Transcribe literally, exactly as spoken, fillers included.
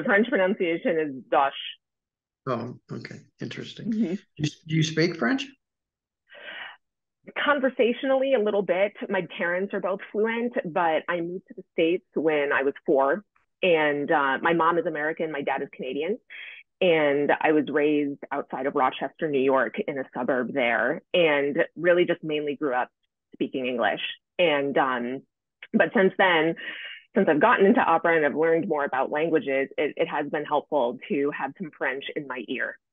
French pronunciation is Doche. Oh, okay. Interesting. Mm-hmm. Do you, do you speak French? Conversationally, a little bit. My parents are both fluent, but I moved to the States when I was four. And uh, my mom is American, my dad is Canadian. And I was raised outside of Rochester, New York, in a suburb there, and really just mainly grew up speaking English. And um, but since then, since I've gotten into opera and I've learned more about languages, it, it has been helpful to have some French in my ear.